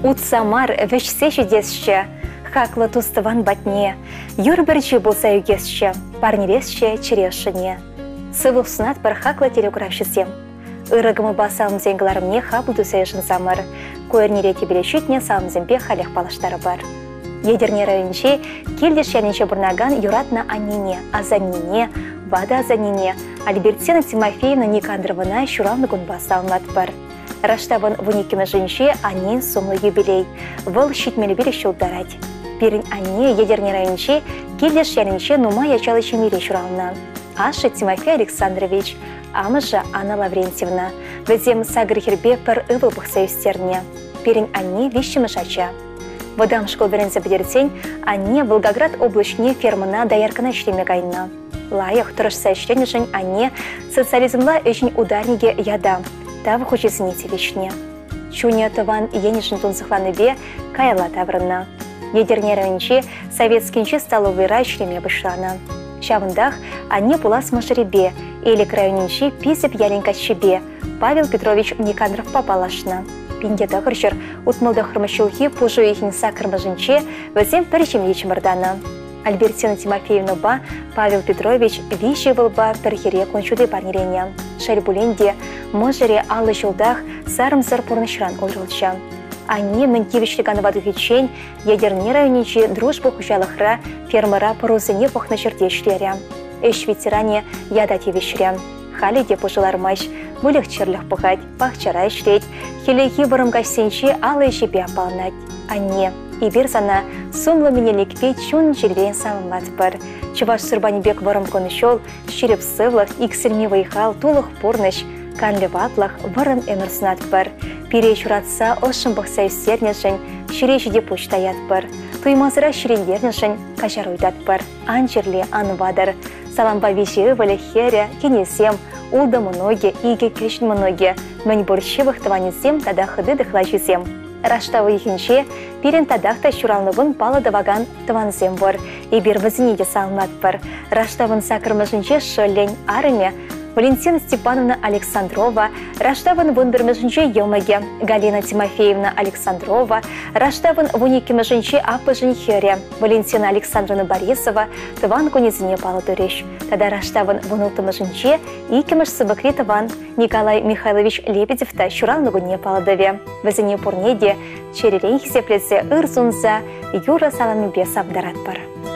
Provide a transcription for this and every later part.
Утсамар вешсе чудесще, хаклы тустыван батне, юрберчи болса югесще, парнересще черешіне. Сывыл сунат бір хаклы телеграфшысем. Ирыгымы басалым зеңгіларымне хабыл дүсейшін самыр, көернереті білешітне салымземпе халех балаштары бар. Едерне районче, келдеш яненче бұрнаган юратна аннине, азаннине, вада азаннине, Альбертина Тимофеевна Никандровна шуралны гун басалымат бар. Раштабын вуникиме жинче аннен сумлы юбилей, выл щитмелі бере шулдарать. Перін анне едерне районче, келдеш яненче нума ячалы чемере шурална. Аша Тимофей Александрович, амыжа Анна Лаврентьевна, візем сагрихербе пір ывыл бұқсайыстерне. Перін анне вещімі жача. Водам школ берензе бедертень, анне Волгоград облачне фермына даяркана ішлеме гайна. Лайық тұрышса ішленішін анне социализмла өшін ударниге яда, тавы хочесіне телешне. Чуне тыван енішін тунсықланы бе каяла таврына. Едерне районче советскинче столовый рай ішлеме бұшлана. Шавындах анне пулас машыребе, элек районинче писеп яленка чебе, Павел Петрович Никандров папалашна. Пиндеда хыршыр утмылды хырмышылхи пужу ихин сакырмыжынче візем піршім ечімірданы. Альбертина Тимофеевна ба Павел Петрович виші вылба пірхере кончуды парнерене. Шальбуленде мұжыре алы жылдах сарым-сар пұрнышран ойрылча. Анне мынкевішліганы вады хечен, едерне райониче дружбы хужалықра фермера порузыне похна чердешлері. Эш ветеране яда тевешря. Халі де пожылармаш, мүлік черліх пұғать, пақчара ішлет, хелеги бұрымға сенче алы жебе апалнать. Анне, ибір зана сумлы менелікпе чун жервен самымат бір. Чываш сұрбанебек бұрым конышол, шереп сывлық, иксірме вайхал, тулық пұрныш, канлы ватлық вырын әмірсінат бір. Пире чуратса ошын бұқса үстернешін, ширешіде почтаят бір. Туймазыра ширендернешін кашар уйдат бір. Анчерле анвадыр. Саламба виші валі хере, кенесем, улда мұноге, иге кешін мұноге. Мән борщевых таванесем тада хыды дықлачысем. Раштавы ехінше, пирен тадақта шуралнығын палы даваган таванзем бар. Ибір візінеге салмат бар. Раштавын сакырмышынше шөллен арыме, Валентина Степановна Александрова, Раштавын вундырмышынче елмеге, Галина Тимофеевна Александрова, Раштавын вуникимышынче апыжын хере, Валентина Александровна Борисова, тыван конезіне палы дөреш. Тада Раштавын вунылтымышынче икимыш сыбықри тыван Николай Михайлович Лебедевта шуралнығыне палы дөве. Візіне пұрнеде черерен хесеплесе ырзунза юра саланыбе сабдарат бар.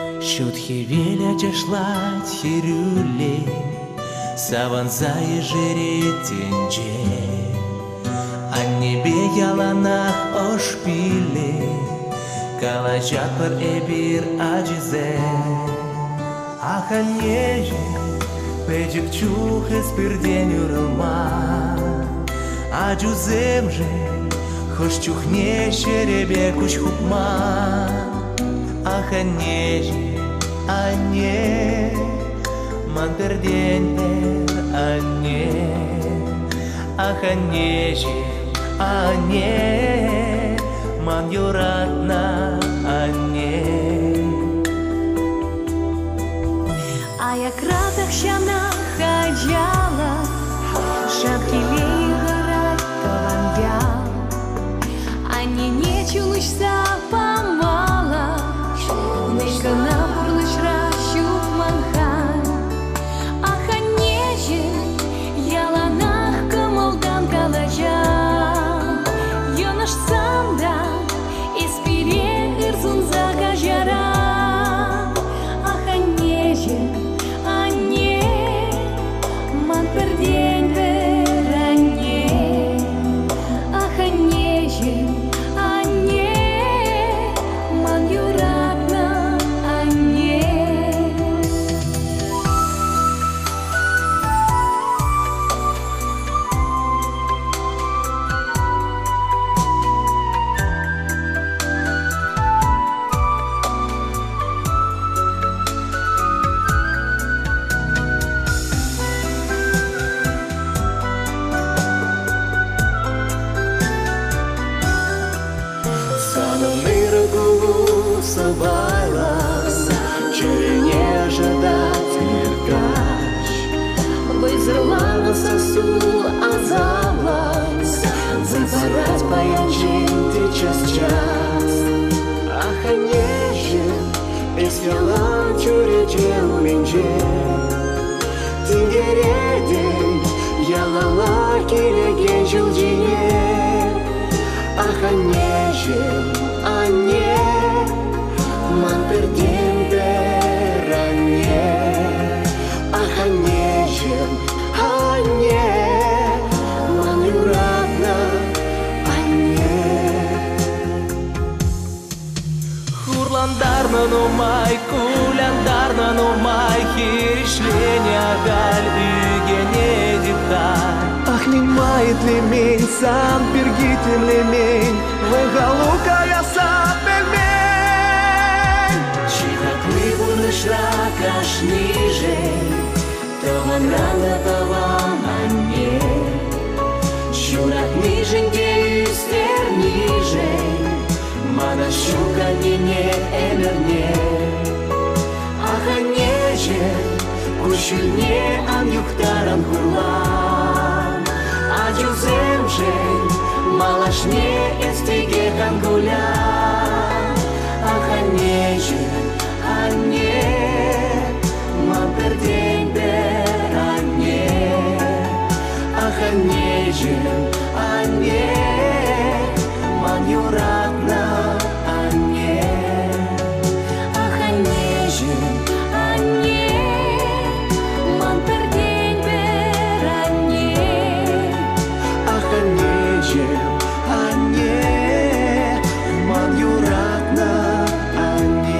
Шутхевеля жашлать херюле, Саванза ежеретенче, а небе яланах ошпиле, калачат пар эбир аджизе. Аханеже, печек чух эспирден юрылма, аджузем же, хош чухне шеребе куч хупма. Аханеже, ане, ман перден ане, аханеже, ане, ман юратна ане. А я кратах щана хаджала, шапки лигорать таванья, ане не чулышса помала, нешка напурлыш ращук манхан. Ане, Тингередей ялалар келеген жылдине. Ах, анежем, ане, ман перден бер ане. Ах, анежем, ане, ман юратна ане. Хурландарнан умай, куляндарнан умай, хиришления галь үйгене диптар. Ах, лимает лемень, сам пергитем лемень, выгалука я сам пельмень. Чихаклы бунышра кашниже, то он рано тавам ане. Щурак ниженьде юстер ниже, мана щука не эмерне. Ах, анеже, кушюльне ан юхтаран хурлан. А юземжен, малашне эстиге гангулян. Ах, анеже, ане, ман перден бер ане. Ах, анеже, ане, ман юратна ане. Ах, анеже, ане, ман перден бер ане. Ах, анеже, ане, ман юратна ане.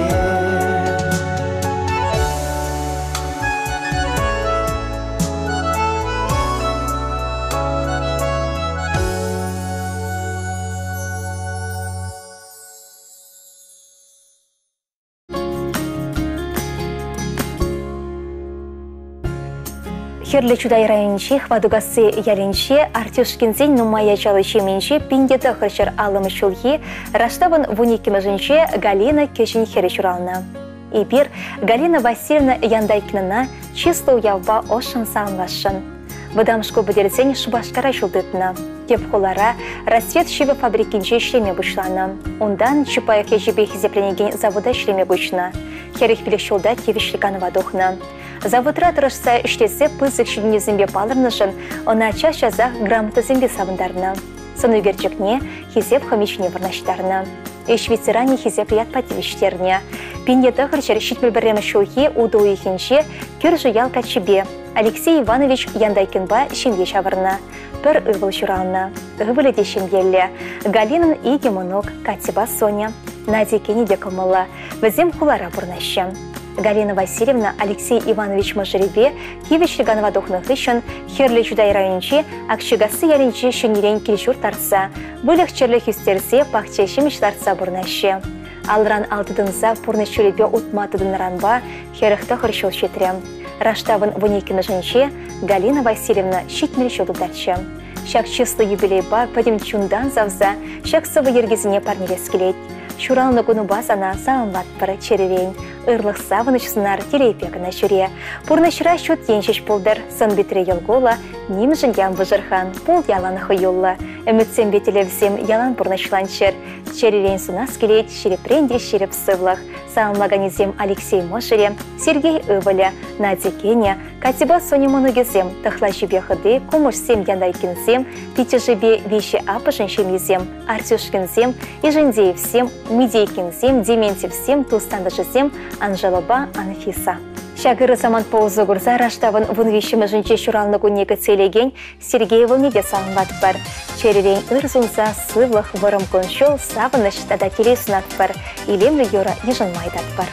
Херлі чудай районче, хвадугасы ялінче, Артюшкинзен нумая чалыче менче, пиндеті хырчыр алымы шулхи, раштавын вуникимыжынче Галина кешін хері чурална. Ипир Галина Васильевна яндайкнына чисто уявба ошын салынлашын. Выдамшку бөдерзен Шубашкара чулдытна. Теп холара рассвет шибі фабрикинче ишлеме бұшланы. Ондан Чапаев ежебе хизепленеген завода ишлеме бұчна. Херих білік шулда тевишликанова дохна. Заводра тұрышса үштесі пызық шүдінезімбе балырнышын, она чашаза грамотызімбе сабындарына. Соны үгерчікне хизеп хомичне варнаштарына. Эш ветеране хизеп ятпативиштеріне. Пиндеті ғырчар шитмілбіремі шулхи уду ехенше күржі ялка чебе. Алексей Иванович яндайкінба шемге шавырна. Пір ұғыл жұралына. Ұғылы де шемгелі. Галинын иге мұнок Катиба Соня. Надя Кенеде кымылы. Візем хулара бұрнаща. Галина Васильевна Алексей Иванович Мажыребе кивишлиганова дохнық үшін херлі жудай районче акшигасы ялінче шөнерен келшур тарса, бөлік черлі хүстерсе пақчешіміш тарса бұрнашы. Алран алтыдынса пұрны шөлебе ұтматыдын ранба херіқті қыршыл шетрем. Раштавын вынекіні жынче Галина Васильевна шитмел шолдудачы. Шак числы юбилейба пәдім чундан завза шак сывы ергезіне парнелес келет. Шуралны күні басана сағынлат бір черерен. Ырлық савыныш сынар телепекіна жүре. Пұрнышыра шут еншеш болдыр, сын бітіре елгола, немжін ян бұжырхан, пол яланы хыйолла. Үмітсен бетелевсем ялан пұрнышланшыр. Черерен сунас келет, шерепрендер шереп сывлық. Сағынлаганезем Алексей Мошере, Сергей Ываля, Надя Кеня, Катиба Соня Моногезем, Тахла жібе хыды, Комышсем яндайкінзем, Пите жібе веші апышын шемезем, Артюшкинзем, Ижендеевсем, Медейкинзем, Дементьевсем, Тустандашызем, Анжелоба Анфиса. Шагыры заман поузы гурза раштавын вынвешімі жынче шуралны күннегі целеген Сергей Вылнеде сағынлат бар. Черерен ырзунза сывлық вырым күншол савыныш тада телесінат бар. Илемлі йора ежынмайдат бар.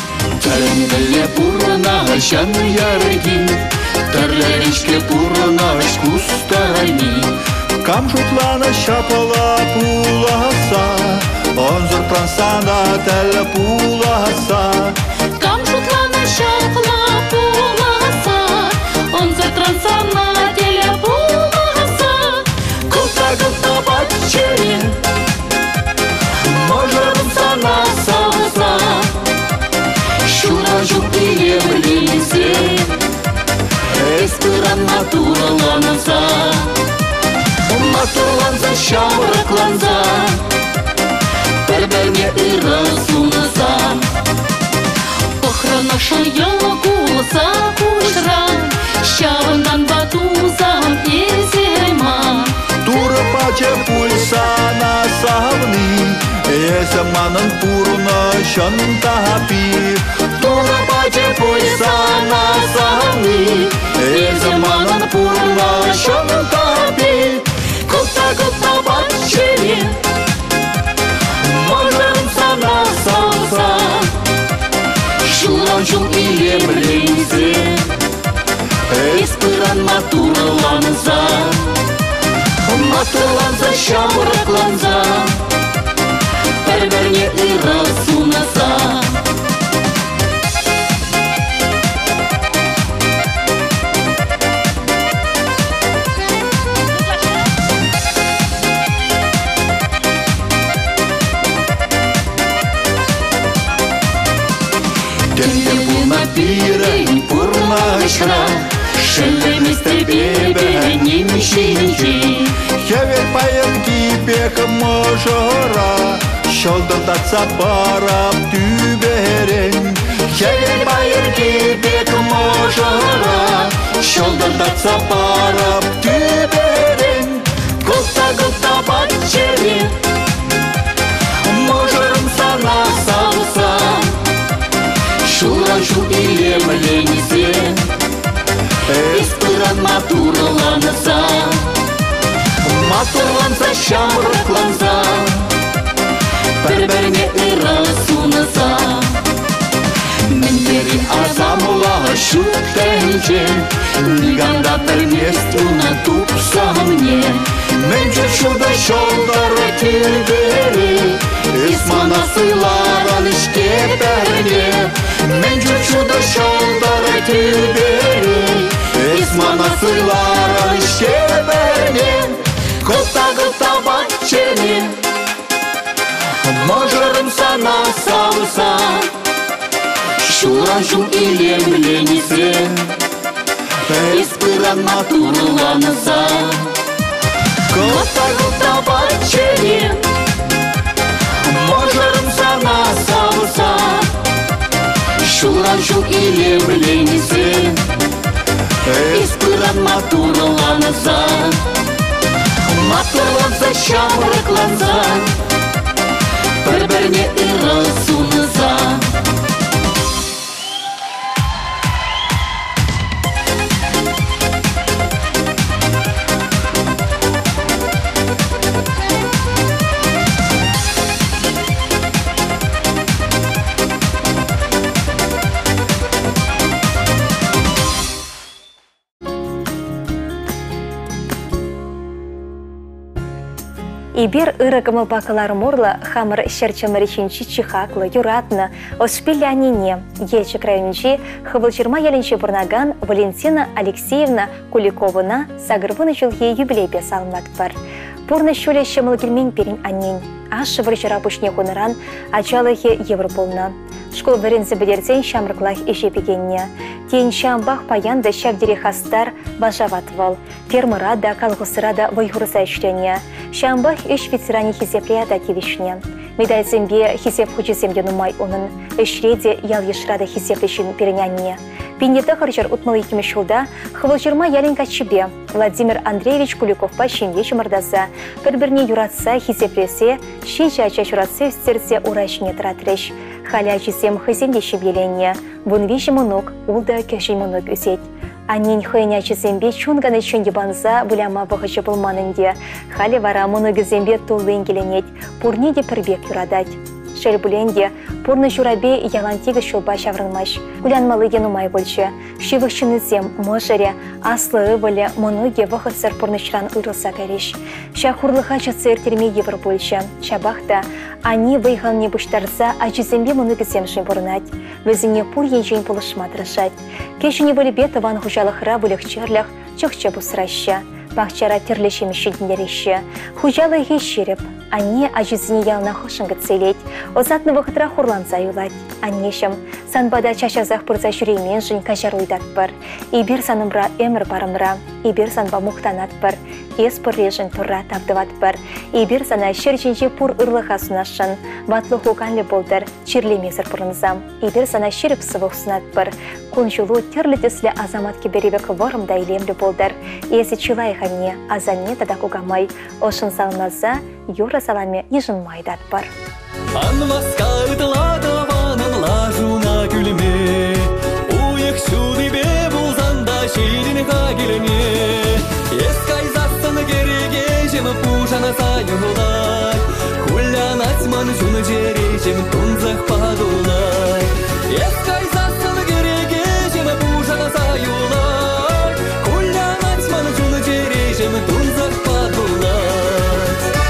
Тәрімділі бұрына жаны ярыгин, Тәрлерішке бұрына күстайни. Камшутлана шапала пуласа, Онзыр трансана тәлі пуласа. Камшутлана шапла пуласа, онзыр трансана теле пуласа. Кылта батчерин, Можырын сана сауса. Шура жупиле близе, Эспыран матураланса. Матурланса шаурыкланса, Бір-бірне ыры сунаса. Охрана шаяла куласа, Езаманын пурна шантапи, Тура баче пуйсана сами, Езаманын пурна шантапи, Кута бачене, Можем сана салса, Шуланчу илемлензе, Испыран матурланза, Матурланза шамракланза, Перверне ирасунаса. Пурна пирен, пурна шра, Шелемисте бебе нимшинчи, Хевер паянки пек можора, Шолдырдатса барап түберен. Хевер байырки бек можора, Шолдырдатса барап түберен. Гулта бачене, Можырым сана салса, Шуланчу илемлензе, Испыран матурланза, Матурланза шамракланза, Перверне ирасунаса. Мендери азамула шутенче, Ниганда перместуна тупса мне, Менче шуда шолдары түбері, Исмана сыйларан ішкеперне, Менче шуда шолдары түбері, Исмана сыйларан ішкеперне, Гулта бачене, Можырым сана салса, Шуланчу илемлензе, Испыран матурланза, Гулта бачене, Можырым сана салса, Шуланчу илемлензе, Испыран матурланза, Матурланза шамракланза, Перверне ирасунса. Ибир ырыкымы бакалар мурла хамыр шерчамыричинчи чихаклы, юратны, оспилянине, ечі крайничи, хывылчырма еленчи бурнаган Валентина Алексеевна Куликовына сагырвыны жылге юбилейбе салынат бар. Пурны шуле шемыл келмен перин аннен, ашы вырчыра пушне хуныран ачалыхе Европолна. Школ варензі білерден шамрыклах ешепегенне. Тен шамбах паянда шавдері хастар бажаватвал. Фермыра да калғысыра да вайғырса үшлене. Шамбах үш ветеране хизеплея да кевишне. Медальзембе хизеп хучиземде нумай onun. Үшреде ял ешрада хизеплешін перенянне. Пенеті қаржар ұтмалы екімі шулда хывылжырма ялинка чебе Владимир Андреевич Куликовпа шенвеш мырдаса, бір-бірне юратса хизеплесе, ши-жача юратса үстерсе урашыне тратреш. Халя чизем хыземде шебеленне, вунвеші мұнық, улда кәші мұнық үсет. Аннен хыйня чизембе чунганы чөнге банза бұляма бұғычы бұлманынде. Халі вара мұнығы зембе тұлын келенет, пурнеде пірбек юрадать. Шел буленде, пурны журабе ялантегі шулба шаврынмаш. Улянмалы енумай больше. Шивықшыны зем, можаре, аслы ывылі, мұныге вғытсыр пурнышран ұрылса кәреш. Шахурлыға чатсыр терме евр больше. Шабақта, ани вайған не бұштарса, ачызембе мұныге земшын бұрынат. Візіне пур енжен пұлышма дырышат. Кешіне вөлібе таван хужалықыра вөлікчерлік, чықчы бұсыраща. Бақчара терлешеміші діндеріші. Хужалы ешеріп, ане ажызіне ялна хошыңғы целет, озатны вақытра хурланса юлать. Анешім, санбада чашазақ бұрза жүреймен жын кажар ойдат бір. Ибір санымра өмір барымра, ибір санба мұқтанат бір. Ес пұрлежін тұрра табдыват бір. Ибір сана шерченже пұр ұрлыға сунашын. Батлы хуқанлы болдыр, чирлемезір бұрынзам. Ибір сана шеріп сывық сунат бір. Күн жылу терлі теслі азамат кеберевек варымда илемлі болдыр. Есі чылай ханне, азанне тада кугамай. Ошын салмаза, юра саламе ежін майдат бар. Анваска ытладаванын лажуна күлме, уйық шуды бе бұлзанда шейдін қагіліне. Ескай засын кереге жемі пушана сайылай, Хулян атман жуны жере жем тунзақ падулай. Ескай засын кереге жемі пушана сайылай, Хулян атман жуны жере жем тунзақ падулай.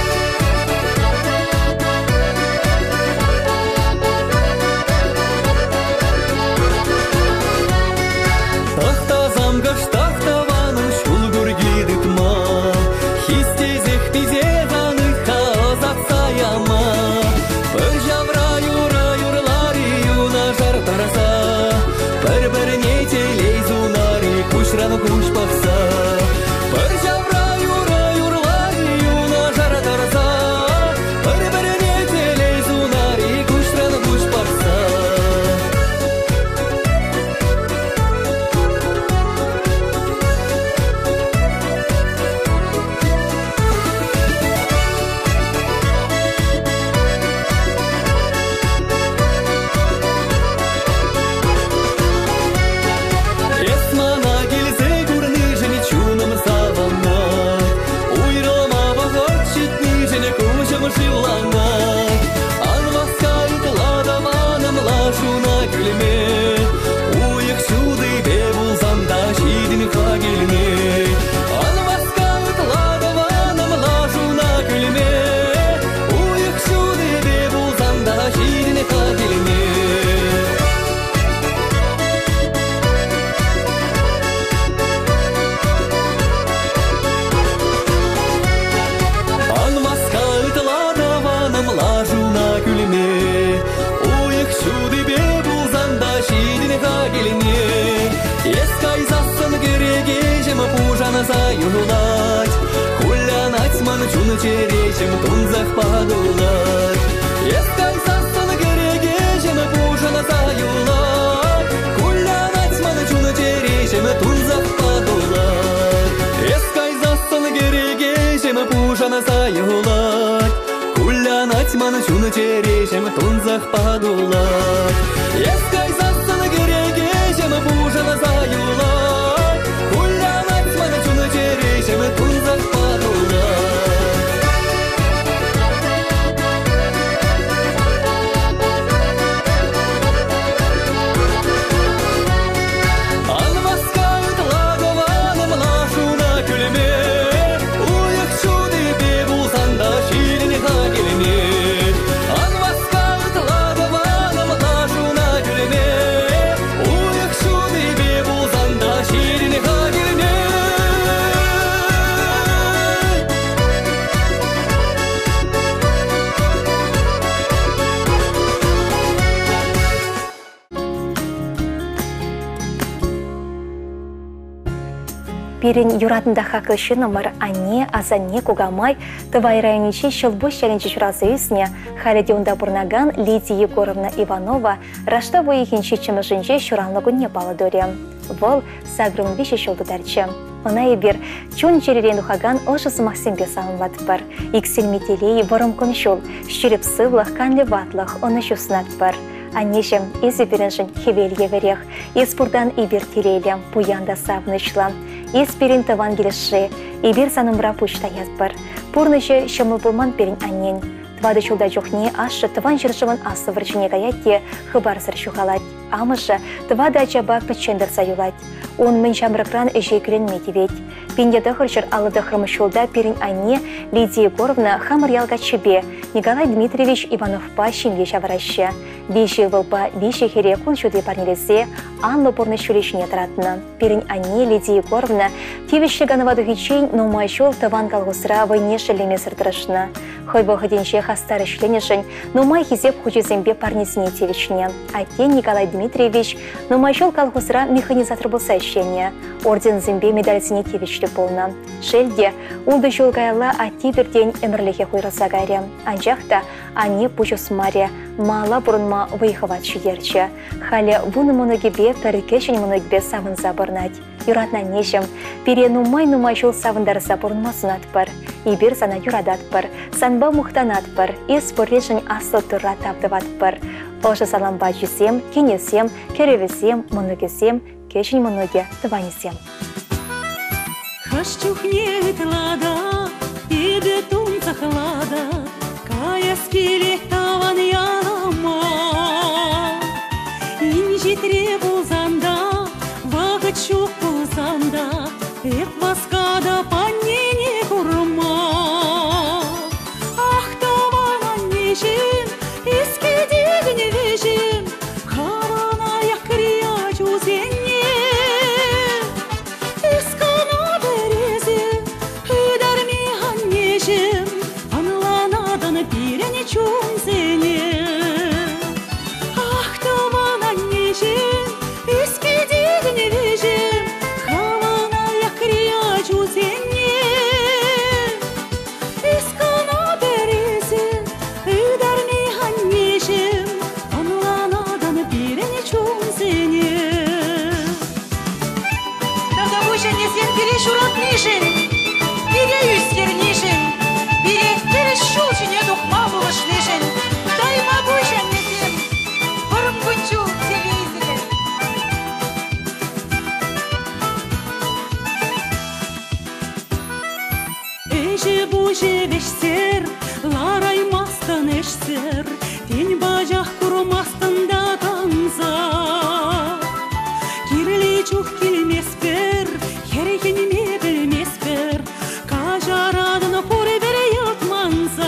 Тахта замгаш тахтаваның шул гүргеді тма, Хистезек пизеғаны қазақ саяма. Бір жавра юра-юрлары юна жар тараса, Бір-біріне телей зунари күшраны күш бақса. Бір жавра юра-юрлары юна жар тараса, Бір-біріне телей зунари күшраны күш бақса. Esmana gelse gurni jeni çunum savana, Uyrama bahar çitni jeni kuşum şilana. Anvaska ıtladavaным лажуна күлме, Уйық шуды бе бұлзанда шейдін қагеліне. Анваска ытладаваным лажуна күлме, Уйық шуды бе бұлзанда шейдін қагеліне. Анваска ытладаваным лажуна күлме, Уйық шуды бе бұлзанда шейдін қагеліне. Ескай засын кереге жемі пужана сайылай, Хулян атман жуны жере жем тунзақ падулай. Ескай засын кереге жемі пужана сайылай, Хулян атман жуны жере жем тунзақ падулай. Ескай засын кереге жемі пужана сайылай, Хулян атман жуны жере жем тунзақ падулай. Ескай засын кереге жемі пужана сайылай, Хулян атман жуны жере жем тунзақ падулай. Анваска ытладаваным лажуна күлме, Уйық шуды бе бұлзанда шейдін қагеліне. Анваска ытладаваным лажуна күлме, Уйық шуды бе бұлзанда шейдін қагеліне. Пирин юратында хақлышы номер анне, азанне, кугамай, Тывай районичи шылбуш чаленчи чурасы үсіне, Халеде унда бурнаган Лидия Егоровна Иванова рашта бойықинчи чымышынче шуранлығын палы дөрем. Вол сагрым виші шылды дәрчі. Она и бир чун черерен ухаган ошысы Максимбе салынлат бар. Иксел метелей ворым коншул, щереп сывлах канле ватлах оны шуснат бар. Аннешем изи береншін хевелье верех, испурдан ибир телейлем пуянда савнышлам. Испирин таван келеші, ибир санымра пучта язбар. Пурныше шымыл булман перин аннен. Твады чулда жохне ашы таван жыршыван асы врачыне гаятте хыбарсыр шухалать. Амышы твады ачаба пычендір саюлать. Он мыншамрыкран эжекілін метивет. Пиндеді хыршыр алыды хырмышулда перин анне Лидия Егоровна хамыр ялга чебе. Николай Дмитриевич Ивановпа шинге шавраща. Виши вылпа виши хере куншуды парнелесе анлы порны шулешіне таратны. Перин анне Лидия Егоровна тивишшіганова духичень номайшол таван калғысыра войне шелеме сыртырышны. Хойбо хыденше хастары шленешін номай хизеп хучезембе парнесіне тевичне. Ате Николай Дмитриевич номайшол калғысыра механизатор болса ищене. Орден зембе медальсіне тевичлі полна. Шелде улды жолгайла ати бірден әмірліге қойраса гайре. Анжақта ане пучус маре мала бұрынма выйхыват шүйерчі. Халі вуны мұнығебе пәрікешін мұнығбе савын забырнать. Юратна нешім, пере нумай жол савындары забырынмасын атпар. ибир сана юрадатпыр, санба мухтанатпыр, ис спортлешін асыл тұрра таптыватпыр. Ошы саламба жесем, кенесем, керевесем, мұнығесем, кешін мұнығы тыванесем. Хашчухнет лада, иде тунца хлада, кая скеле таван ялама. Инжи требузанда, вагачук пузанда, эт васкада паннене курма. Ах, таван нежен, эске дегне вежен, хавана я крячу зенне. Вешсер, лараймастан эшсер, тень бажах курмастан да канза. Кирли чух килмеспер, херехенеме белмеспер, кажарадын куре бере ятманза.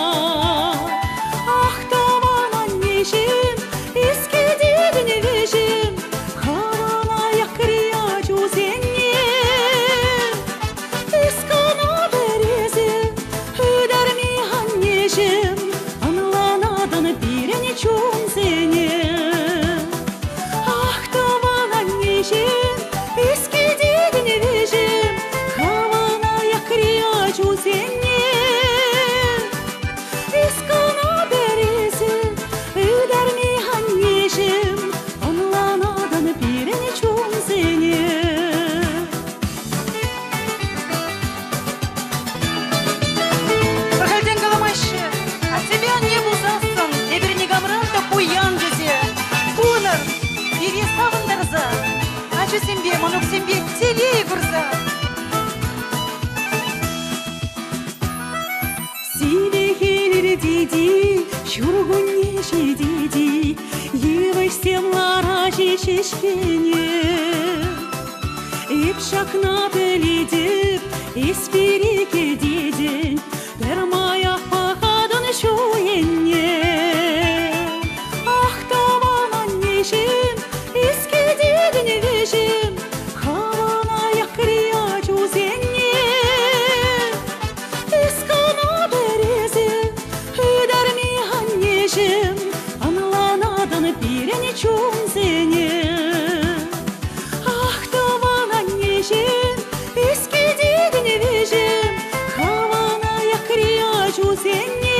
Ах, таван нежен, эске дегне вежен, хавана я крячу зенне. Шургуне жидиди, евой семлара жишешкене. Ипшак на белидип, испирике дидень, пермая пахадан шуенне. Ах, таван нежен, эске дегне вежен, хавана я крячу зенне. Искана березе, анланадан пирене чунзене. Ах, таван нежен, эске дегне вежен, хавана я крячу зенне.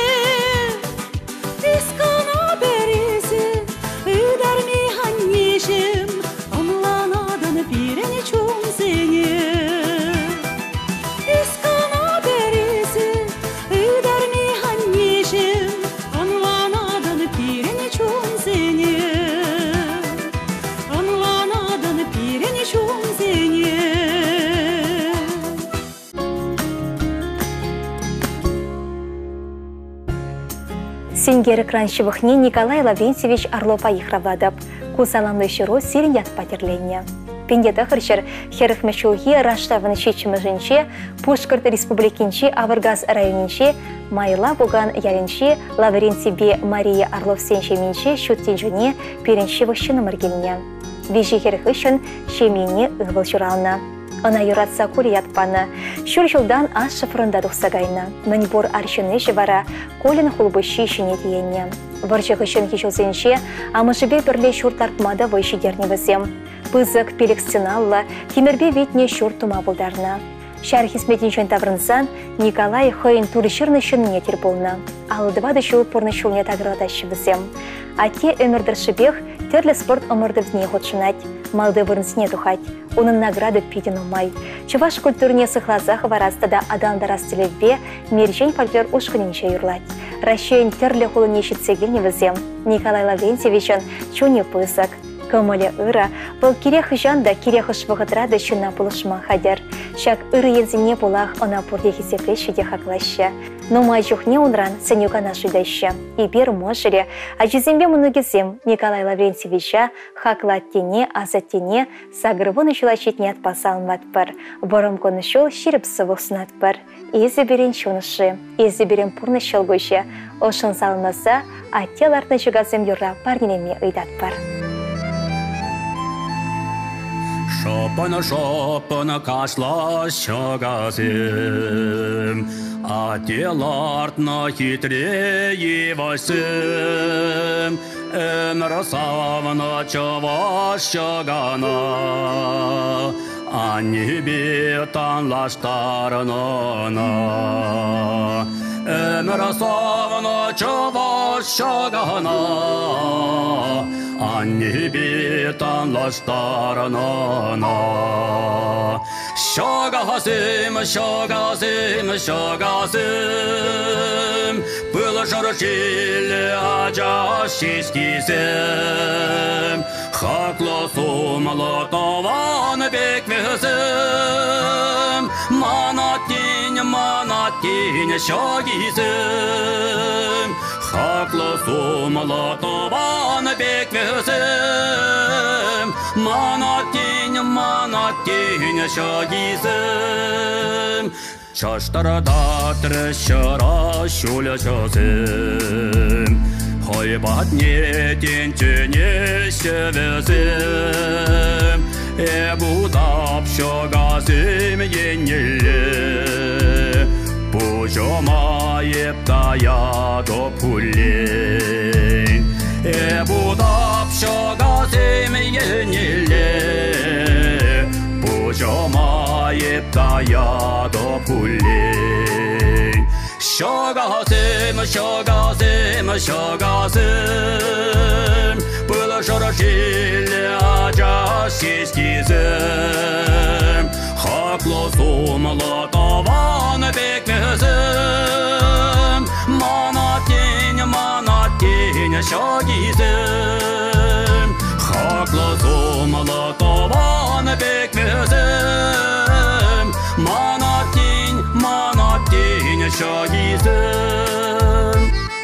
Искана березе, ыдарми нежен, анланадан пирене чунзене. Искана березе, ыдарми нежен, анланадан пирене чунзене. Анланадан пирене чунзене. Сенгер экранщивыхне Николай Лаврентьевич Орлов айхравадып, кусаланлы шыру сирен ятпатерленне. Пендеті хыршыр херіхмешуге раштавын шечімі Пушкарт республикинче Авыргаз районинче майла буган ялинче Лаврентьеве Мария Орлов сеншеменче шуттен жүне перенші вұшыны мұргеліне. Вежі херіх үшін шемене ұғыл жұралына. Она юратса кули ятпаны. Шүр жылдан аш шыфырында дұқсағайны. Мінбор аршыны жывара колін хулбышы ішіне дейенне. Варжығы үшін кешілсенше амышыбе бірле шүр тарпмада вайшидерне візем. Пызық пелік стеналла, темірбе ветне шүр тума бұлдарына. Шар хисметин жөн таврынсан, Николай хойын турышырны шынне тер болна. Ал 2 шыл порны шылне тагырата шывызем. Ате өмірдіршібех түрлі спорт омырдывне хотшынать, малды вырнсіне тухать, оның награды пиден умай. Чуваш культурне сыхлазах варастада адамдар астелебе мерчен фольклор ушқынынша юрлать. Ращен түрлі холыне шитсегелне візем. Николай Лаврентьевичен чуне пысак. Көмілі ыра, бұл керех жанда керех ұшвығыдрады шына бұлышма хадер. Шак ыры ензіне болақ она пұрде хесеплеші де хақлашы. Нумай жүхне унран сенюгана шыдайшы. Ибер можыре, ажызембе мұнығызем Николай Лаврентьевича хақлаттене, азаттене, сағырвын үшілачетне атпасалмат бір. Борым конышыл шеріп сывық сынат бір. Езі берен шунышы, езі берен пұрны шылгөші. Ошын салынмаса, аттеларны жүгазым юра парнелеме ыйдат бір. Шопын кашла шагазым, ателартна хитрее васым, өмір савна чава шагана, а небе танлаштарына. Өмір савна чава шагана, небе танлаштарына. Шагазым, шагазым, шагазым, был жарчилі ажа шешкізім. Хақлы сумлы таван бекмезім, манаттин шагизім. Хақлы сумлы таван бекмезім, манаттин шагизім. Чаштарда трещара шулячазым, Хойбат нетен тене шевезім, Будап шагазым енелі, Бужомайып тая до пулен. Будап шагазым енелі, Бужомайып тая до пулен. Шагазым, шагазым, шагазым, был жарчилі ажа шешкізім. Хақлы сумлы таван бекмезім, манаттин шагизім. Хақлы сумлы таван бекмезім, манаттин шагизім.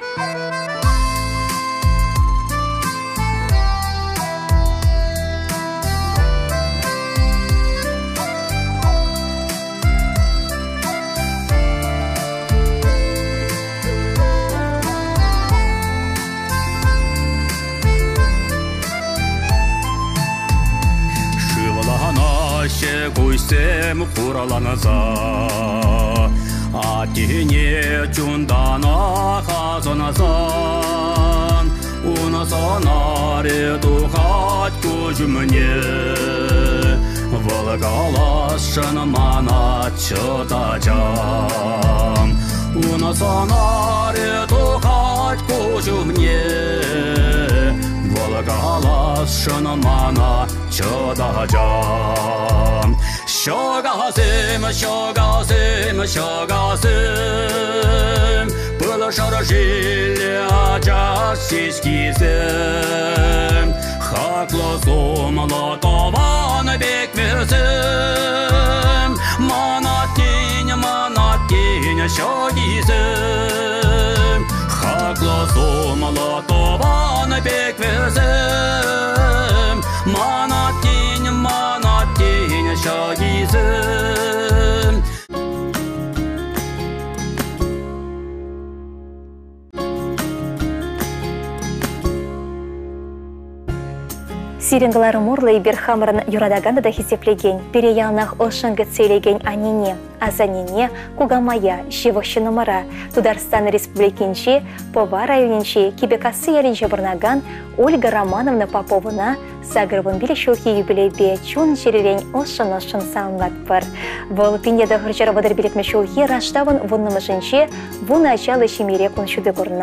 Гуйсем кураланаза, атине чундана хазаназан, уназанаре тухать кужумне, волгалашын мана чытачам. Уназанаре тухать кужумне, волгалашын мана чытачам. Шагазым, шагазым, шагазым, был жарчилі ажа шешкізім. Хақлы сумлы таван бекмезім, манаттин шагизім. Хақлы сумлы таван бекмезім, манаттин шагизім. Сиренгалары мурлы берхамырын юрадаганда да хисеплеген, переялнах ошыңғы цейлеген анине, азанине, кугамая, шевощынымыра, Тударстан Республикинчи, Пова районинчи, Кибекасы ялинче бұрнаган Ольга Романовна Поповына сағырвын білешілхи юбилейбе чун жерелен ошын салынлат бір. Бұл пиндеді ғыржары вадыр білетмешілхи раштавын вұннымышынче вұн ачалы шемере күншуды көріна.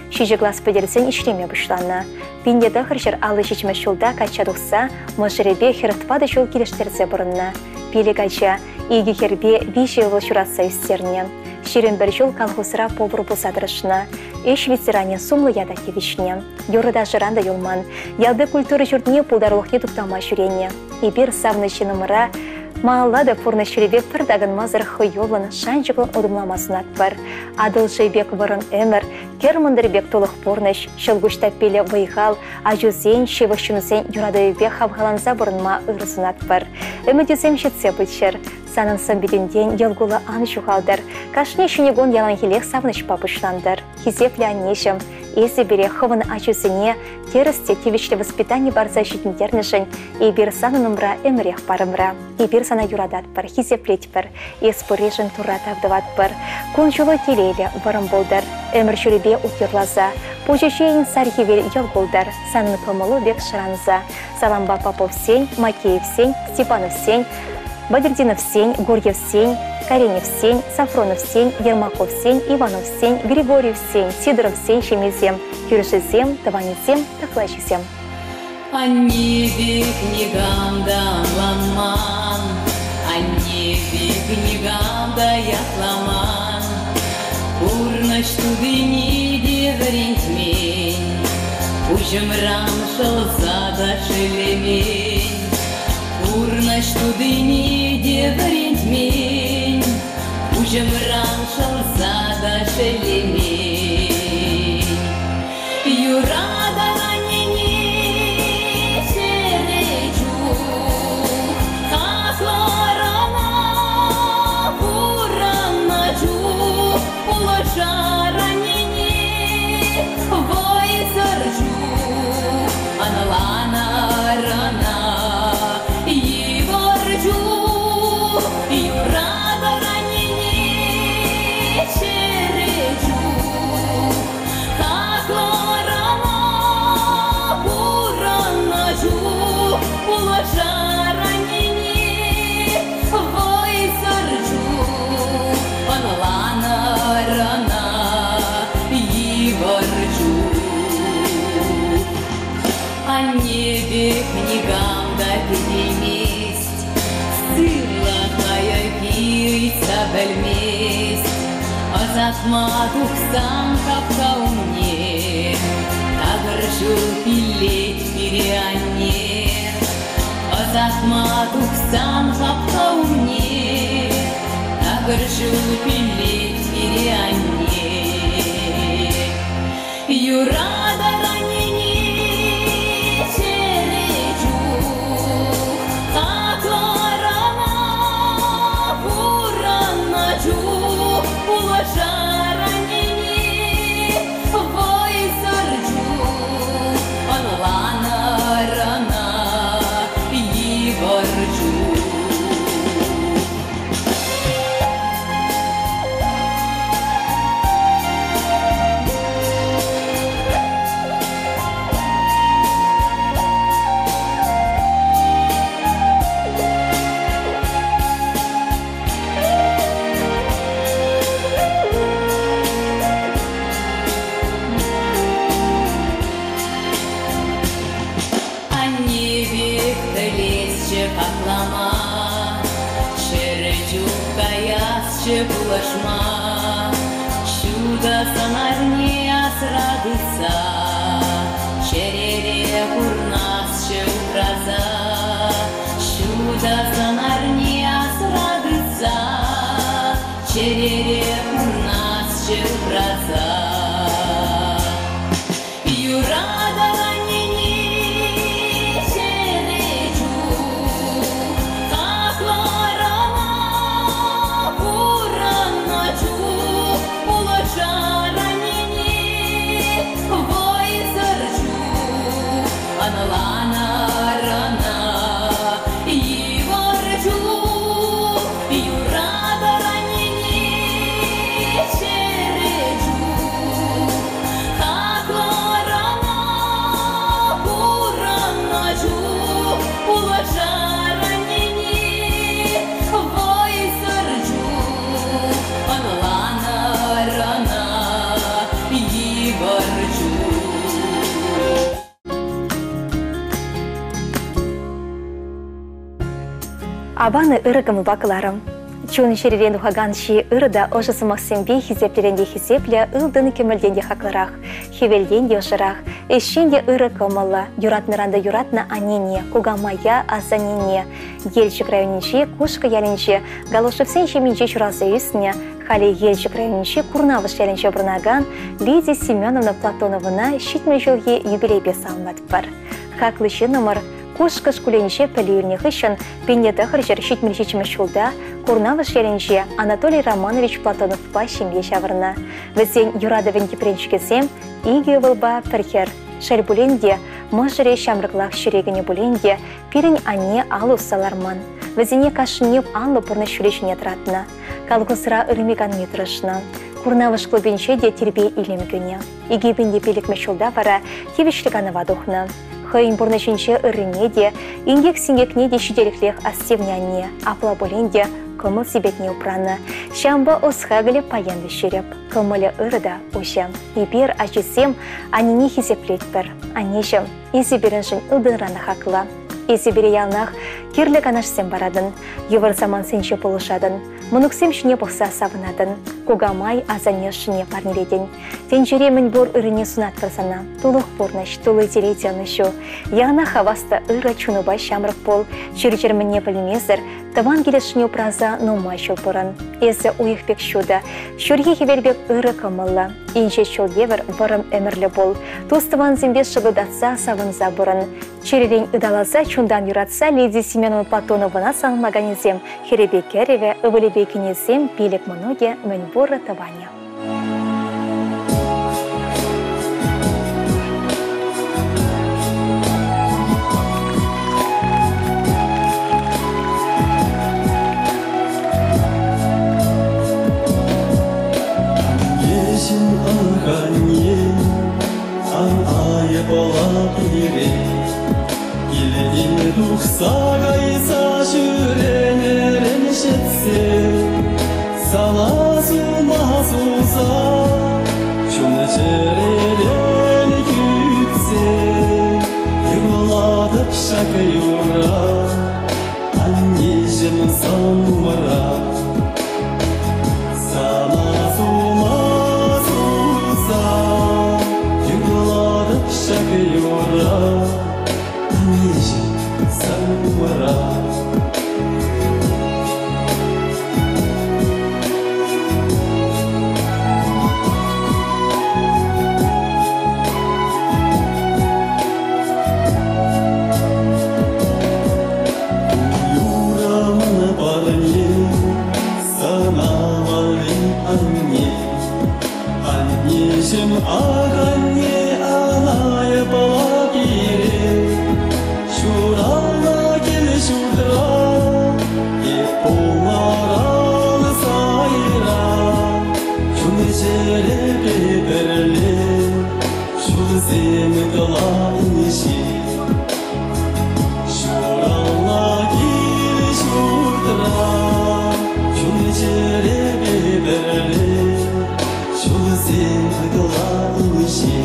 Шижи глаз педерсен иштеме башланна. Пинде хыршыр алы шичме шулда качадукса, мыжыребе хертпады шул килештерсе бурынна. Пиле кача, иги хербе виши его шураса үстерне. Ширин бір жол колхозра повар бұсадырышына. Эш ветеране сумлы яда кевишне. Юрыда жыранда юлман. Ялды культуры жүрдіне пулдарлық етуптама жүрене. И бір савны жинымыра, мааллада пурны шеребек пырдагын мазыр хыйолын шанчықлын удымламасын атпар. Адыл жайбек вырын өмір, кермындырбек толық порныш, шылгушта пеле вайхал, ажузен, шевышчунысен юрадайбек хавхаланса бұрынма ырысын атпар. Өмідесем шетсе бітшер. Санын сымбедінден елгулы ан жуғалдар. Кашне шүнегон ялан хелек савныш папышландар. Хизеплі аннешім, есі бере хывын ачусыне, терісте тевішлі воспитание барза житіндернішін, и бір санын умра өмірех парымра. И бір сана юрадат бар, хизеплет бар, ес пырежін турат авдыват бар. Кун жулы телейлі варым болдар, өмір жүребе утерлаза. Пожешейін сархивел елгулдар, санын пымылы бек шыранза. Саламба Попов сень, Макеев сень, Степанов сень, Бадердинов сень, Гурьев сень, Каренев сень, Сафронов сень, Ермаков сень, Иванов сень, Григорьев сень, Сидоров сень, Шемизем, Юришизем, Таванизем, Таклачизем. О небе книгам да ламан, о небе книгам да ятламан, Урнаш тудыни деврентмень, Ужымрам шалза да шелемень, Урнаш тудыни деврентмень, Ужымрам шалза да шелемень. Юрада ранене серечу, Хасларана бураначу, Улаша ранене войсарчу, Аналана рана Егорчу, Юрада ранене серечу, Хасларана бураначу, Улаша ранене войсарчу, Аналана рана Егорчу. О небе книгам да переместь, Сыла хая пица бельместь, Азатма тухсан капка умне, Тагыржу пилет переанне, Азатма тухсан капка умне, Тагыржу пилет переанне. Юрада ранене серечу, Хакларана бураначу, Улаша ранене войсарчу, Аналана рана Егорчу. О небе ктелесче хаклама, Шеречу каясче булашма, Чудо санарне асрадыца, Черере курнасче украза, Чудо санарне асрадыца, Черере курнасче украза. Юрада ранене серечу, Хасларана бураначу, Улаша ранене войсарчу, Аналана рана Егорчу. Абаны ырыкым бакыларым. Чун шеререн ухаганши ырыда ожысы Максимбе хизепленде хизепле ылдыны кемелденде хакларах, хевелденде ошырах, эшенде ырыкымылы, юратныранда юратна анене, кугамая азанене, Ельчик районинче, кушка яленче, галошевсенче минче чурасы үсне, хали Ельчик районинче курнавыш яленче бұрнаган, Лидия Семеновна Платоновна щитме жылге юбилей бесалмат бар. Хаклышы номер Кушка шкуленче пәлейлінех үшін пенеті қыршыр шетмелшечімі шулда Курнавыш яленче Анатолий Романович Платонов па шемге шавырна. Візен юрадовен кепренчікесем иге вылба пірхер. Шәл бұленде, мұжыре шамрықлақ шүрегіне бұленде, пирін ане алу саларман. Візене кашынеп алу бұрны шүрешіне тұратына. Калғысыра үрмеган метрышына. Курнавыш клубенче де тербе илем күне. Игебенде пелікме шулда вара тевішліганы вадухна. Хыйын бұрнышынше үріне де, ингек сингекне де шүделіклех астевняне, апла бұленде кымыл себетне упраны. Шамба осхагыле паянды шереп, кымылы ырыда ушам. Ибер ажесем анене хизеплет бір. Анешем, изеберіншін ылдынраны хақыла. Изебере ялнақ керлі канашсем барадын, евір заман сенше полышадын. Мұнықсем шіне бұқса савынадын, кугамай азане шыне парнеледен. Тенжеремін бұр үріне сунат тұрсана, тулық бұрныш, тулы телейтяны шу. Яна хаваста ыры чунуба шамрық бол, жүржерміне білмезір, таван келешіне упраза нумай шул бұрын. Эзі уйықбек шуда, шүрге хевербек ыры кымылы, инже шул евір бұрым өмірлі бол. Тустыван зембес шылыдатса савынза бұрын. Черерен ыдаласа чундан юратса Лидия Семеновна Платоновна саңмаганезем, херебекереве, ывылебекенезем, билік мұноге мөн бұры табаня. Сағайса жүренерін жетсе, саласума суза, жүні жерелен күтсе, юладып шақы юра, аннежім самыра. Саласума суза, юладып шақы юра, аннежім самыра. Юрамын барне, санавалын анне, аннежім ағанне анайы бала бере. Şurana gel şurada, hep onlara sayra. Şu necere beberli, şu zemgala inişi. Şurana gel şurada, şu necere beberli, şu zemgala inişi.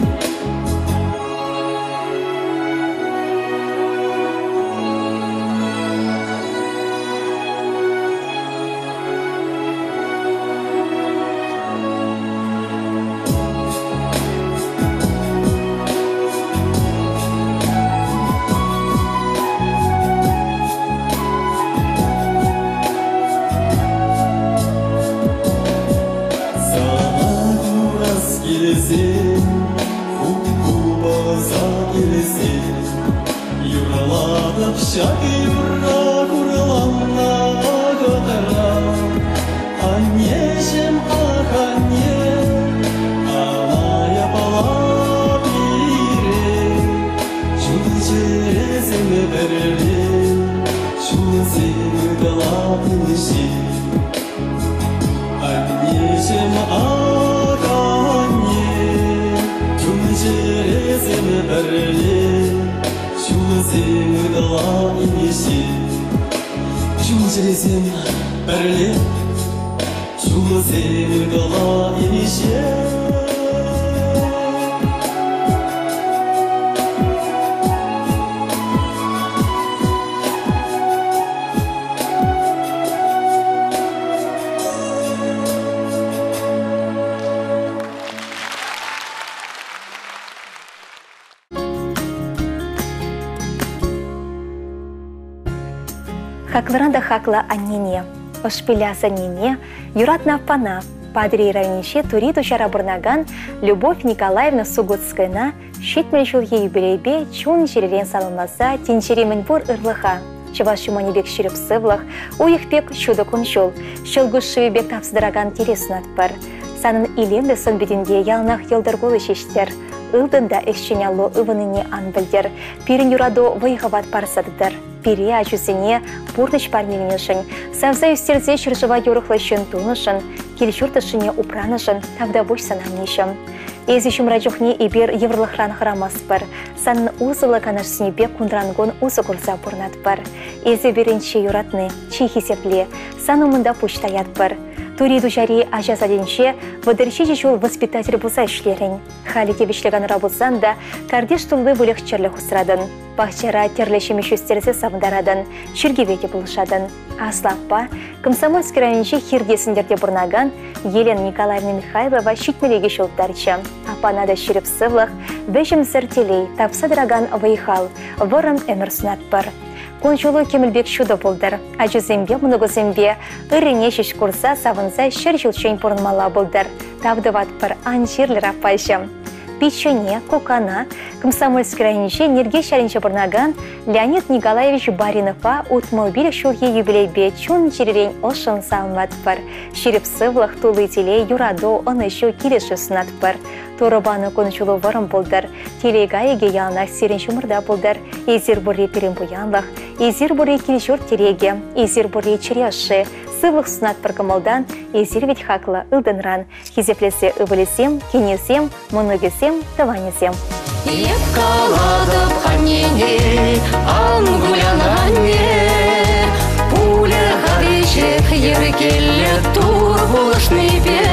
Şakı yurra kurulanla kadara, anneciğim ah anne, anaya bala biri. Şu cerezimi verli, şu sevdala inişi. Anneciğim ah anne, şu cerezimi verli. Sevdala inişi, şu cerezim berli, şu sevdala inişi. Хакларанда хакла аннене, ошпиляса нене, юратна пана, падри равнище тури тучара бурнаган Любовь Николаевна Сугутскайна, щитмельшулхи юбилейбе чун черелен салынмаса тинчеремен бур ырлыха. Чеваш шуманебек ширіп сывлах, уйықпек чудо күншул, шылгуш шывебек тапсыдыраган тересін атпар. Санын илемді сын бетінде ялнақ елдіргулы шештер, ылдында эшченялы ывыныне анбілдер, пирін юрадо вайғават парсадыдыр. Пири ачусыне бурныч парневенешін, савза үстерзе шыржыва юрықлышын тунышын, келшуртышыне упранышын, тавда буш санамнешім. Ezi шумрачухне ибер еврлыхран храмаспар, санын узылы канашсынебе кундрангон узы курса бурнатпар. Ези беренче юратны, чихи сепле, санумында пуштаятпар. Тури душари ажазаденче, водырчи жул воспитатель буза ишлерін. Хали кебешлеган рабузан да, кардеш тулы вылық черлі хусрадын. Бахчара терлеші мешестерзе савдарадын, чергевеке булышадын. Аслаппа, комсомольский районче хирдесіндерде бурнаган Елена Николаевна Михайлова щитмелеге шолттарчы. Апанада ширіп сывлық, бәжім зіртелей, тапсадыраган вайхал, вырын әмірсінатпар. Кончулы кемілбек шуды болдыр. Ажызембе, мұнығызембе, үріне шеш курса савынса шыр жылчен бұрынмала болдыр. Тавдыватпар анжирлер апайшым. Печене, кокана, комсомольский районче нерге шаринче бурнаган Леонид Николаевич Баринова утмобиль шулхи юбилейбе чун черерень ошын салматпар. Ширіп сывлық тулы телей юрадо онышу келеші сынатпар. Торыбаны кончулы варым болдыр. Телегайеге ялнақ серен шумырда болдыр. Езір бұрри перен буянлық, езір бұрри келешур тереге, езір бұрри череші. Сывлық сынатпар кымылдан, езір ведь хақлы ылдынран. Хизеплесе ывылесем, кенесем, мұнығесем, таванесем. Епкаладып аннене, ангулянанне, пуля хадышек еркелі тур булышны бе.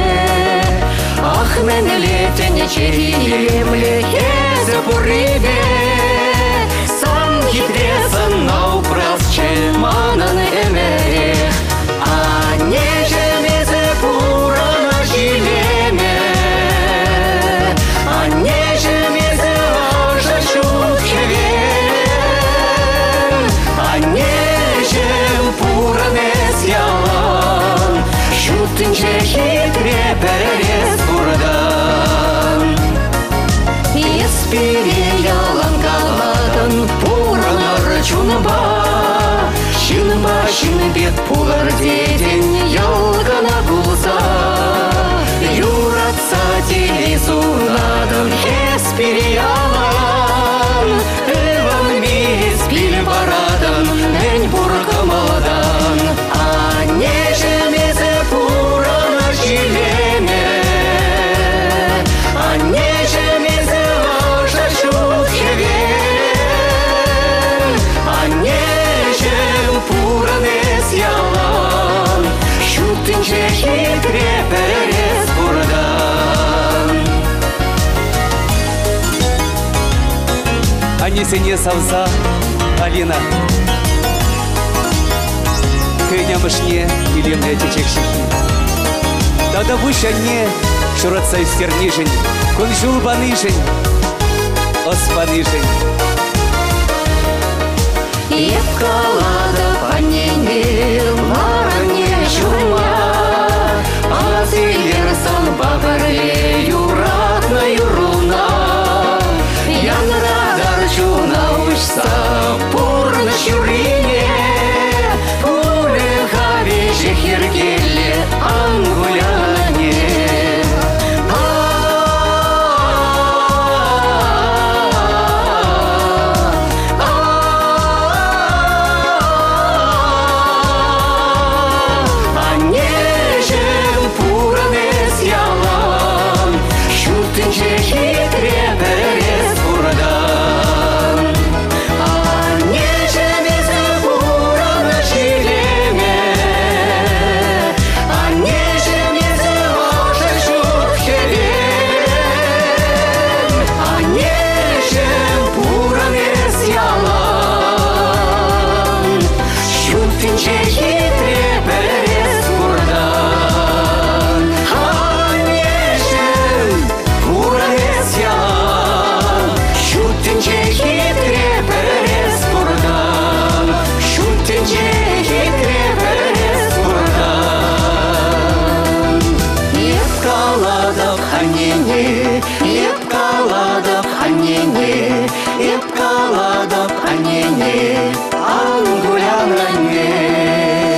Ах, мәнелетіне черемле кезі бұрребе, сан хитресін наупрасчы манын әмәре. Анне жемезі пурана жилеме, анне жемезі ажа шутхевен, анне жем пуранес ялан, шутынче хитре перерес бурдан. Еспире ялан каладын пуранар чунба, Шын-бет пулар деден ялгана булса, юратса телесунадын еспире ялан, ыван мес пил барадын мен буркамадан. Анне жемезе пурана жилеме, анне жемезе ажа шутхевен, анне пуранес ялан, шутынче хитре перерес бурдан. Анесене савза, Алина. Кынямышне илемне течекшихи. Тада вышанне шуратса истернишень, кунжул банышень, оспанышень. Епкаладып аннене, маране шума, азилер сан бабырле юратна юруна. Янрадар чуна ушса пурна шурине, пуле хавише хиргеле ангуляне. еп каладап аннене, ангулян анне.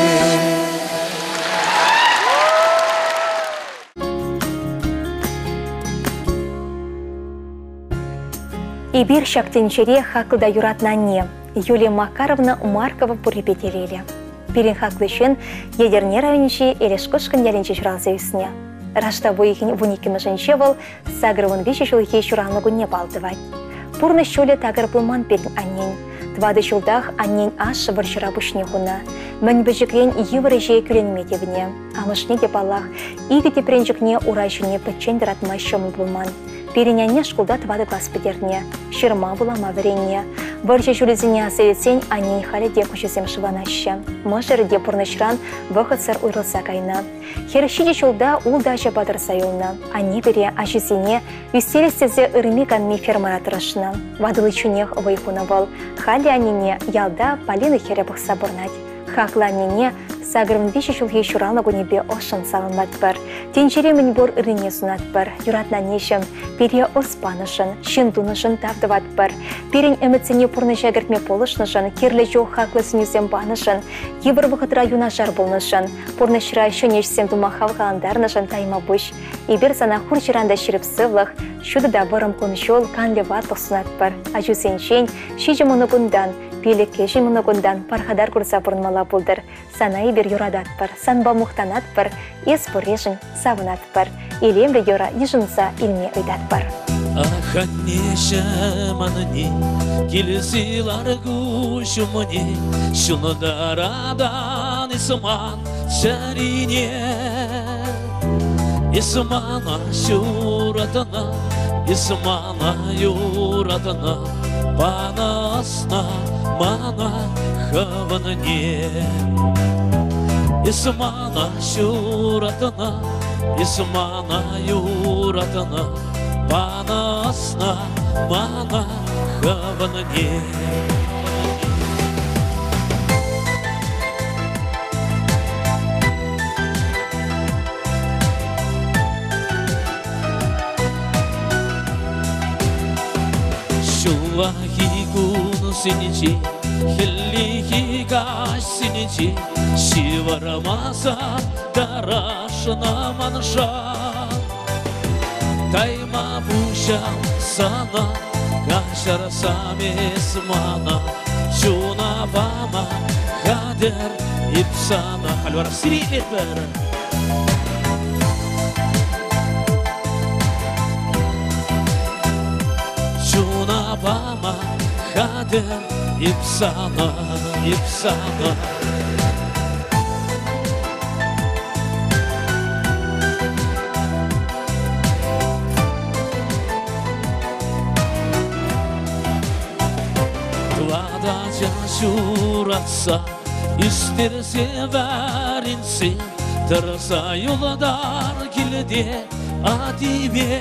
И бир шактенчере хакылда юратнанне. Юлия Макаровна Маркова пурепетелели. Пирин хаклышын ядерне районичи элешкошкан ялинче чуралзе үсне. Рашта вуниким женщевал сагрывын вещи шулхи чуралногу не балтывать. Пурны щоле тагар пылман перин аннень. Твады шулдах аннень аш варшыра бушне хуна. Мэн бэжиклен евры жей күленметевне. Амышне депалах иги тепренчикне урайшыне пэтчен дыратма шомы пылман. Переняне шкулда твады класс петерне. Ширма была мавренне. Варча шулезине аселесень аннень хали декушесем шыванаще. Мышыр депурнышран выходсар уйрылса кайна. Хершиде шулда улдача батыр сайылна. Анне бере ашисине үстелестезе ырми канми фермара тырышна. Вадылы чунех вайхунавал. Хали аннене ялда Полины херебых сабырнать. Хакла аннене сагрым вещи шулхи шуралнагу небе ошын салынмат бар. Тенчере мінбор ырыне сунат бар. Юратна нешем, пере оспанышын, шинтунышын тавдыват бар. Перен эмоцияне пурны жагыртме полышнышын, керлі жо хаклы сынюсем банышын, евр вахытра юнашар болнышын, пурны шыра шөнешсем тумахал календарнышын тайма буш. Ибер сана хур жиранда ширіп сывлық, шуды да барым коншол канле ватлық сунат бар. Aju сеншен, шижі мұнығындан, пелек кеші мұнығындан пархадар курса бұрынмала бұлдыр. Санай бір юрадат бар, санба мұқтанат бар, ес бұрешін савынат бар. Илемлі юра ежінса илме өйдат бар. Аханнешем анне, келесілар күшіміне, шуны дарадан исыман шәрине. Исымана шуратына, исымана юратына, бана асна, мана хаванне. Исымана шуратына, исымана юратына, бана асна, мана хаванне. Шулахи кун синичи, хиллихи каш синичи, шиварамаса дарашна манша. Тайма пушам сана, кашар самес мана, чуна бама хадер ипсана. Хальвар сирилетер. Чуна бама хадер ипсана, ипсана. Твада шуратса, истерсе варинсе, тырса юладар келде атибе.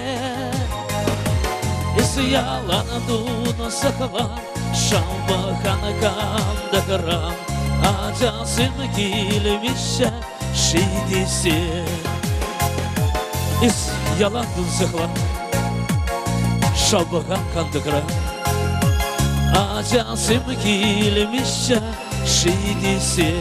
Яланадуна сахала, шамбахан кандаграм, ажасым килмиша шидисе. Яланадун сахала, шамбахан кандаграм, ажасым килмиша шидисе.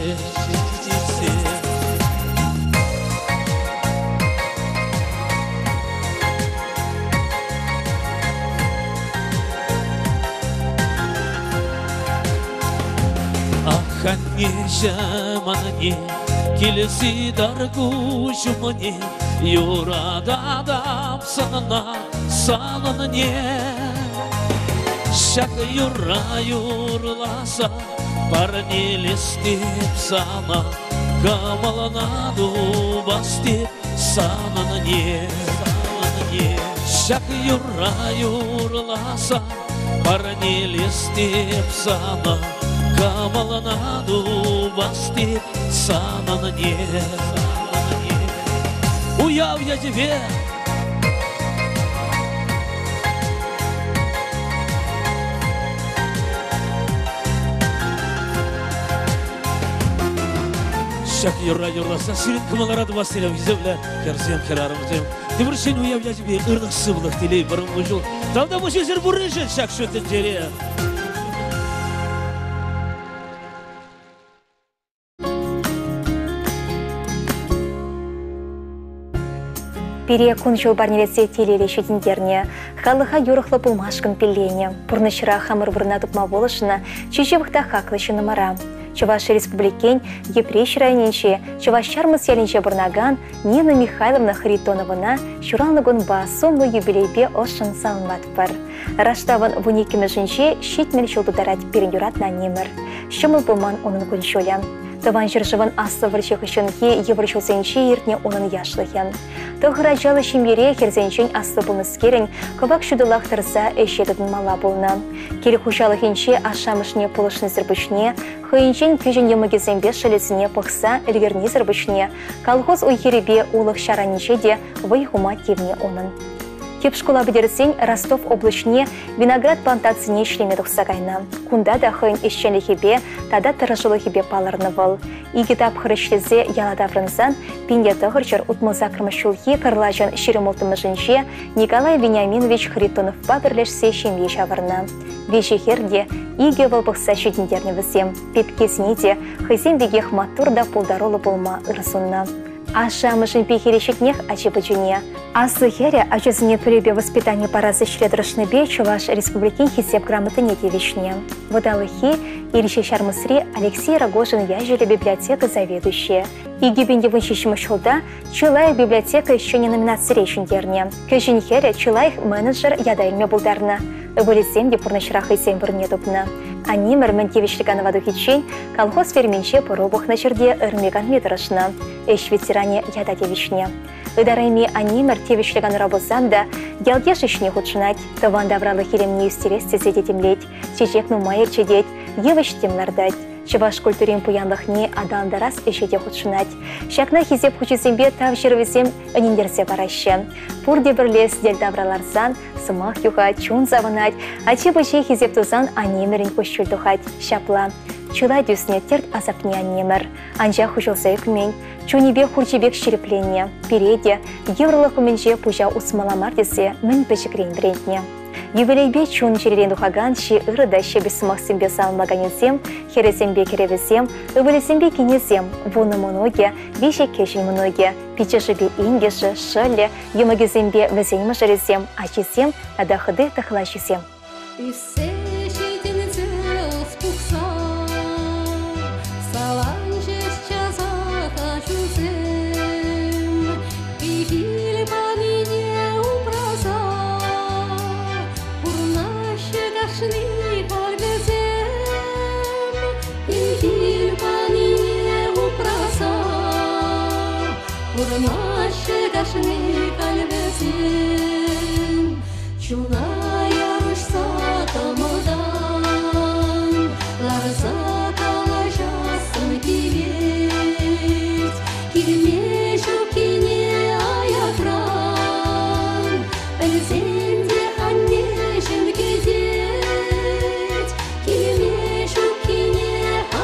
Аханнешем анне, келесі даргу жұмыне, юрададам санына салынне. Шак юра юрласа, парнелестеп сана, камаланаду бастеп санынне. Шак юра юрласа, парнелестеп сана, камаланаду бастеп санынне. Уяв я тебе, Шак юра юрласа, сирин кымаларады василям гизевля, керсем керарымызем. Тимуршин уявля тебе ырных сывлых телей барым выжил. Давда мужезер бурыжен шак шөтен жере. Пере кунчул барнелесе телеле шедіндерне, халыха юрықлы пулмашкын пеллене, пурнышыра хамыр бұрна тупма болышына, чечевықта хаклышы нумара. Чуваш республикен епрещ районенче, чуваш чармыс ялінче бұрнаган Нина Михайловна Харитоновына шуралнығын ба сомлы юбилейбе ошын салынмат бар. Раштавын вуникімі жінче шетмел шылдыдарат перін юратна немір. Шымыл бұлман оның күншөлі. Тыван жыржывын асы вырчық үшінге еврчылсенче ертне оның яшлығын. Тұғыра жалы шимбере херзенчен асы бұлныскерін кывак шудылақ тұрса әшедідің мала болны. Келі хушалығынче ашамышне полышны зірбішне, хыйынчен көжін емігізенбе шылесіне пықса үлгерне зірбішне, колхоз ойхеребе улық шаранече де вайхума кевне оның. Кепшкула бідерсен Ростов облачне виноград плантацияне шлеме тұқсағайна. Кунда да хыйын ешченліхебе, тада тұрышылыхебе паларны был. Игетап хырышлезе яладаврынсан, пинде тұғырчыр ұтмылза кірмішулхе кырлажын шеремолтымышынше Николай Вениаминович Харитонов бірлешсе шемге шавырна. Вежехерде иге вылбықса шедіндерне візем. Петкесіне де хызем бегех матур да пулдаролы болма ырсунна. Ашамышын пехерешекнех ачебыжуне. Асы хере ачызыне пүребе воспитание парасы шледрышны бе Чуваш республикин хисеп грамотыне девичне. Водалыхи Ириши Шармысри Алексей Рогожин яжели библиотека заведующая. Игибенде вынчищемы шулда Чулаев библиотека еще не номинация речендерне. Кежин хере Чулаев менеджер ядайлме булдарна. Вылезем де пурнышрах исем бурне тупна. Анимер ментевичлиган вадухичень колхоз ферменче поробух на черде ырмеган метрышна. Эш ветеране яда девичне. Ыдарайми анимер тевичлиган рабозанда ялгеш ишне худшынать. Таван давралы херемне юстересте седетемлеть. Чечек нумайыр чедеть, евыш темлардать. Чуваш культурин пуянлыхне адандарас эшеде худшынать. Шакна хизеп хучизембе тав жирвизем ынендерсе бараще. Пурде бірлес дел давраларзан, сымах юха чун завынать, ачи-бычи хизеп тузан анимерин кущул тухать. Шапла. Чулай дюсне терт азапне анимер. Анжа хужылса юкмень. Чунибе хурчибек щерепленне. Переде, еврылық уменже пужа усмаламар десе мін бешікрен брендне. Юбилейбе чун черерен духаган ши ырыда шебесымақ симбе салынлаганезем, херезембе керевезем, ывылезембе кенезем, вуны многе, веше кешін многе, пичешебе ингеші, шыле, емагезембе везеймі жерезем, ачезем, адахыды тахлашезем. Наши кальвезин, чуная рышса тамадан, ларза калажасын кивет, килме жукине аякран, эльзенде аннежен кедет, килме жукине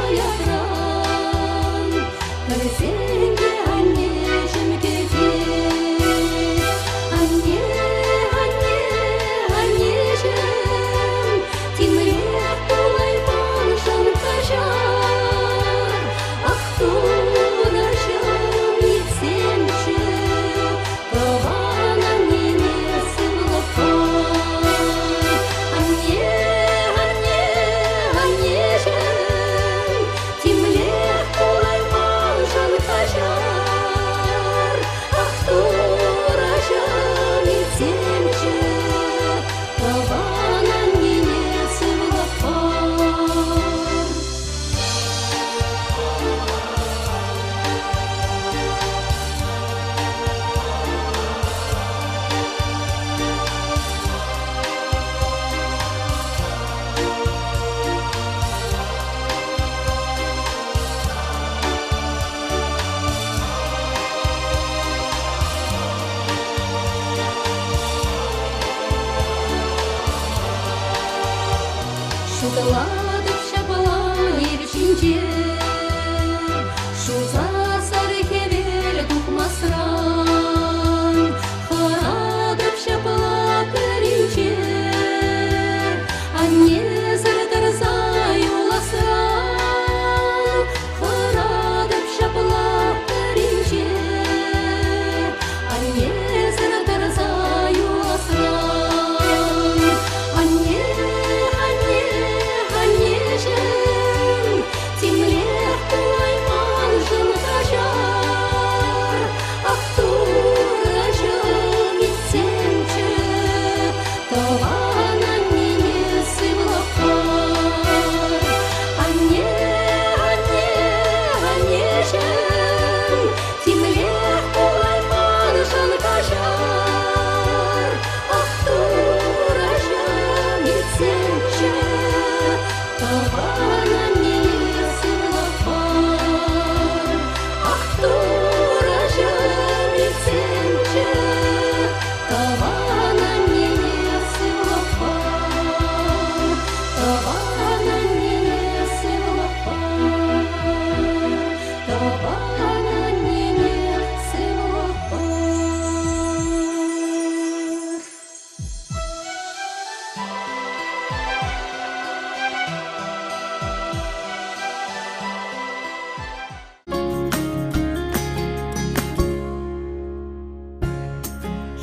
аякран, эльзенде аннежен кедет. Ане,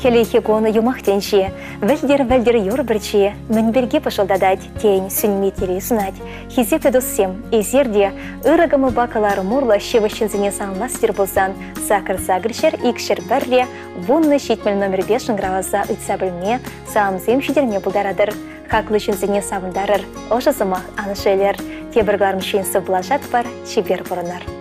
Келейхе гоны юмахтенші, вәлдер юрбірчі, мінберге пышылдадать, тень сүнметері сунать. Хизепе доссем, изерде, ырыгымы бакалары мурла шевышынзіне санластер болсан, сакыр-сагыршер, икшер бәрре, вунны шитмел номер 5 граваза үтса білме, саамзем шидерме бұлдарадыр. Хаклы шынзіне савындарыр, ошызымақ анышелер, тебіргларым шүйінсі бұлажат бар, чебер бұрынар.